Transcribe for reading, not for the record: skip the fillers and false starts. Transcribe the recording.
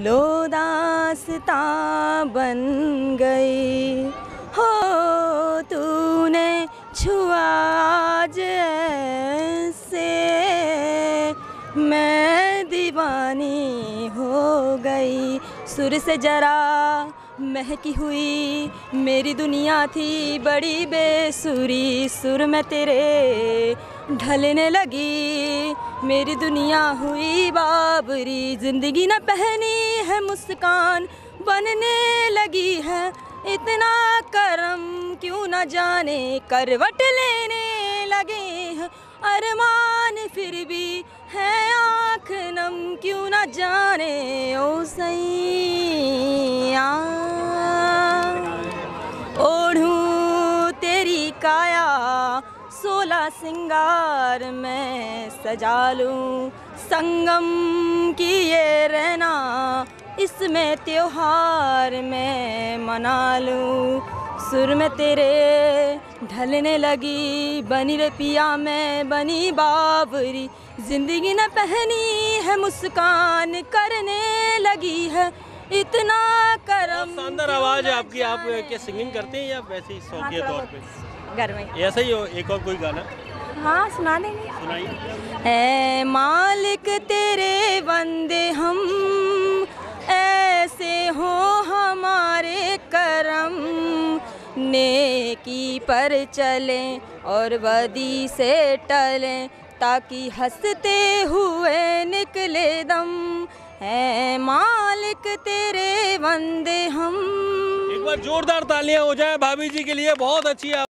लो दास्तां बन गई हो तूने छुआ जैसे मैं दीवानी हो गई। सुर से जरा महकी हुई मेरी दुनिया थी बड़ी बेसुरी, सुर में तेरे ढलने लगी मेरी दुनिया हुई बाबरी। जिंदगी न पहनी है मुस्कान बनने लगी है इतना करम क्यों न जाने करवट लेने लगे हैं अरमान फिर भी है आँख नम क्यों न जाने ओ सैया। ओढ़ूं तेरी काया 16 सिंगार में सजा लूं संगम की ये रहना इसमें त्योहार में मना लूं। सुर में तेरे ढलने लगी बनी रे पिया मैं बनी बाबरी। जिंदगी न पहनी है मुस्कान करने लगी है इतना करम। शानदार आवाज है आपकी। आप क्या सिंगिंग करते हैं या वैसे ही शौकिया तौर पे? घर में ऐसा ही हो। एक और कोई गाना हाँ सुना देंगे। सुनाइए। ऐ मालिक तेरे बंदे हम ऐसे हो हमारे करम नेकी पर चलें और बदी से टलें ताकि हंसते हुए निकले दम। है मालिक तेरे बंदे हम। एक बार जोरदार तालियां हो जाए भाभी जी के लिए। बहुत अच्छी